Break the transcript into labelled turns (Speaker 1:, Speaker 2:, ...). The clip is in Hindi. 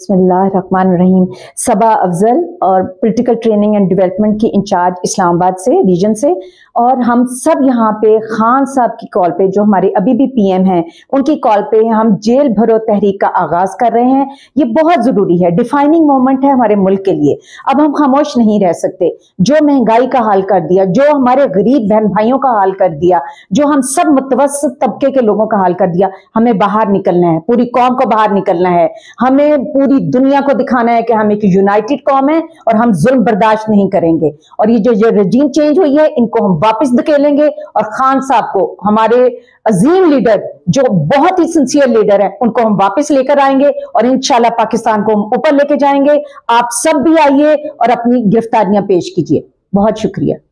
Speaker 1: बिस्मिल्लाहिर्रहमानिर्रहीम। सबा अफजल और पॉलिटिकल ट्रेनिंग एंड डेवलपमेंट की इंचार्ज इस्लामाबाद से, रीजन से। और हम सब यहाँ पे खान साहब की कॉल पे, जो हमारे अभी भी पीएम हैं, उनकी कॉल पे हम जेल भरो तहरीक का आगाज कर रहे हैं। ये बहुत जरूरी है, डिफाइनिंग मोमेंट है हमारे मुल्क के लिए। अब हम खामोश नहीं रह सकते। जो महंगाई का हाल कर दिया, जो हमारे गरीब बहन भाइयों का हाल कर दिया, जो हम सब मुतवस्सित तबके के लोगों का हाल कर दिया, हमें बाहर निकलना है, पूरी कौम को बाहर निकलना है। हमें पूरी दुनिया को दिखाना है कि हम एक यूनाइटेड कौम है और हम जुल्म बर्दाश्त नहीं करेंगे। और ये जो रजीम चेंज हुई है, इनको हम वापस धकेलेंगे और खान साहब को, हमारे अजीम लीडर जो बहुत ही सिंसियर लीडर है, उनको हम वापस लेकर आएंगे और इंशाल्लाह पाकिस्तान को हम ऊपर लेके जाएंगे। आप सब भी आइए और अपनी गिरफ्तारियां पेश कीजिए। बहुत शुक्रिया।